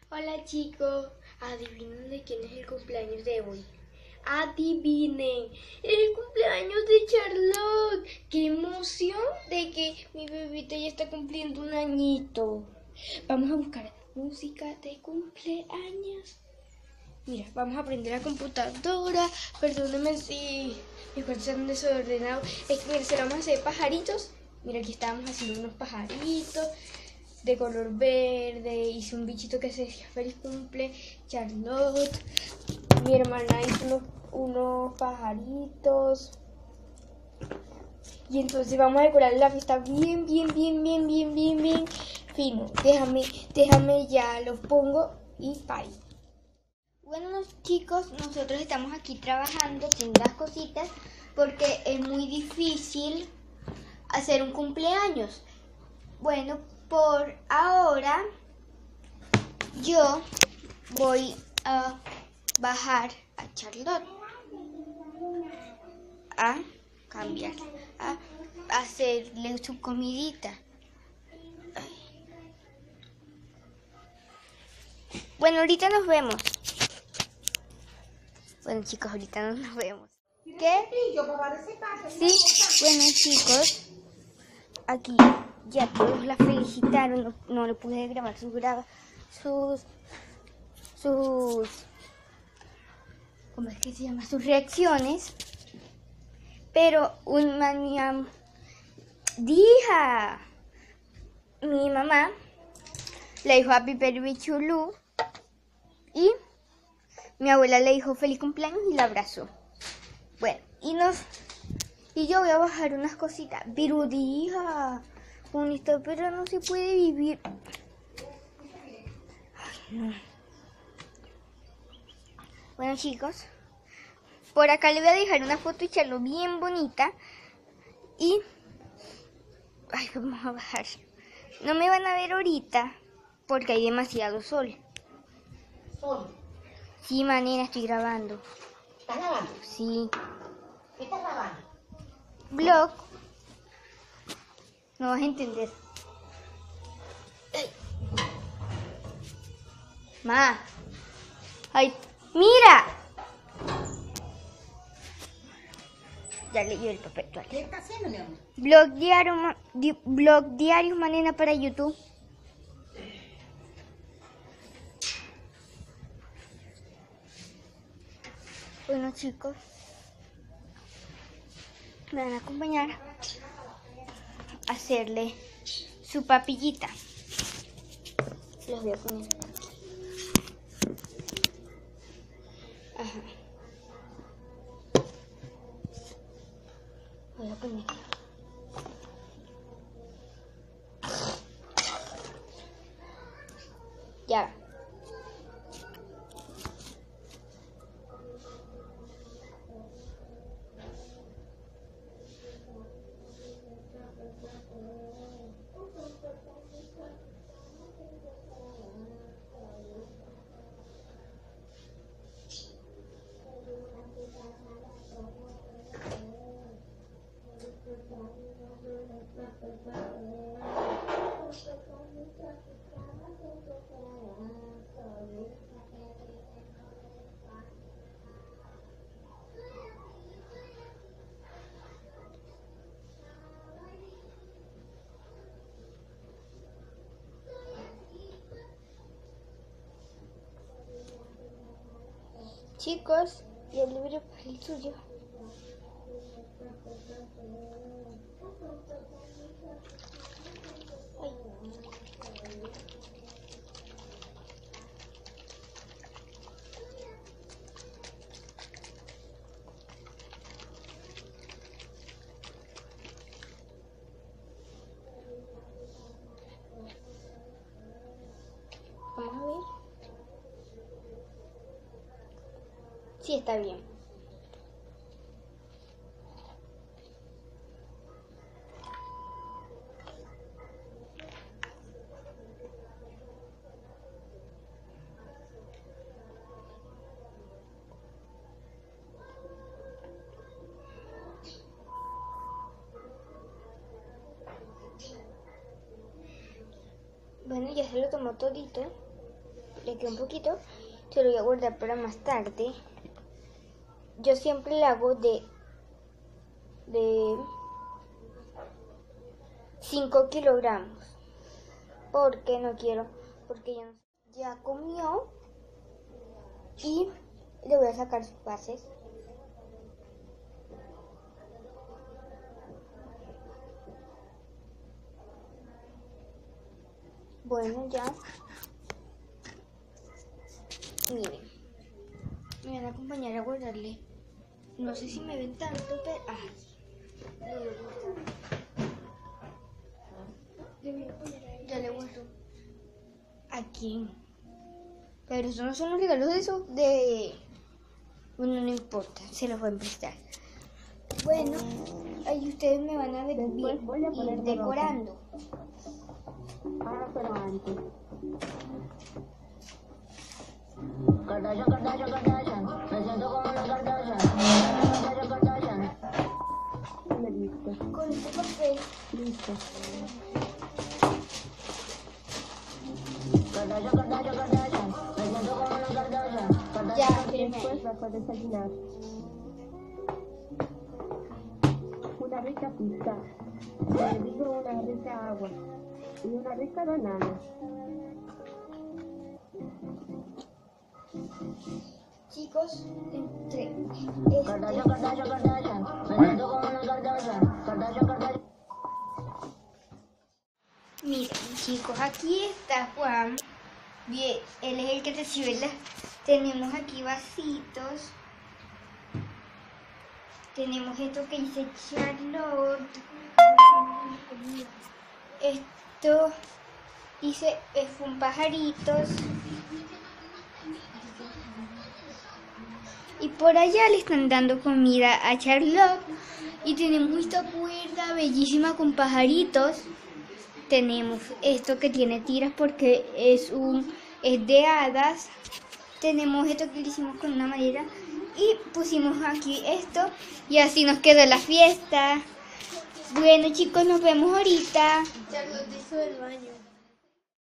Hola chicos, adivinen de quién es el cumpleaños de hoy. Adivinen, es el cumpleaños de Charlotte. ¡Qué emoción de que mi bebita ya está cumpliendo un añito! Vamos a buscar música de cumpleaños. Mira, vamos a prender la computadora. Perdónenme si mis cosas están desordenadas. Es que mira, se lo vamos a hacer pajaritos. Mira, aquí estábamos haciendo unos pajaritos de color verde. Hice un bichito que se decía feliz cumple Charlotte. Mi hermana hizo unos pajaritos. Y entonces vamos a decorar la fiesta bien fino. Déjame ya los pongo y bye. Bueno chicos, nosotros estamos aquí trabajando haciendo las cositas porque es muy difícil hacer un cumpleaños. Bueno, por ahora yo voy a bajar a Charlotte a cambiar, a hacerle su comidita. Bueno, ahorita nos vemos. Bueno chicos, ahorita nos vemos. ¿Qué? Sí, bueno chicos, aquí ya todos la felicitaron, no le pude grabar sus ¿cómo es que se llama? Sus reacciones, pero mi mamá le dijo Happy Birthday to you y mi abuela le dijo feliz cumpleaños y la abrazó. Bueno, y yo voy a bajar unas cositas. Virudija, bonito, pero no se puede vivir. Ay, no. Bueno chicos, por acá le voy a dejar una foto y echarlo bien bonita. Y ay, vamos a bajar. No me van a ver ahorita porque hay demasiado sol. ¿Sol? Sí, manera, estoy grabando. ¿Estás grabando? Sí. ¿Qué estás grabando? Vlog. No vas a entender. Ma. Ay, mira. Ya leí el papel. ¿Qué estás haciendo, mi amor? Blog diario, manena, para YouTube. Bueno chicos, me van a acompañar a hacerle su papillita. Los voy a poner. Ajá. Voy a poner. Ya. Chicos, y el libro para el suyo. Ay. Vamos a ver. Sí, está bien. Bueno, ya se lo tomó todito. le queda un poquito. Se lo voy a guardar para más tarde. Yo siempre le hago de 5 kilogramos. Porque no quiero, porque ya comió. Y le voy a sacar sus bases. Bueno, ya. Miren. Me van a acompañar a guardarle. No sé si me ven tanto, pero... Ya le guardo. Aquí. Pero eso no son los regalos de... Bueno, no importa, se los voy a prestar. Bueno, ahí ustedes me van a ver bien, voy a poner decorando. Ah, pero antes. Kardashian. Me siento como una Kardashian. Kardashian. Listo. Con este papel. Listo. Kardashian. Me siento como una Kardashian. Ya, Después vas a desayunar. Una rica pizza. Le digo una rica agua. Y una rica banana. Chicos, entre Kardashian. Me siento como una Kardashian. Miren, chicos, aquí está Juan. Bien, él es el que recibe las... Tenemos aquí vasitos. Tenemos esto que dice Charlotte. Esto dice un pajaritos. Y por allá le están dando comida a Charlotte. Y tenemos esta cuerda bellísima con pajaritos. Tenemos esto que tiene tiras porque es de hadas. Tenemos esto que lo hicimos con una madera. Y pusimos aquí esto. Y así nos quedó la fiesta. Bueno, chicos, nos vemos ahorita. Charlotte hizo el baño.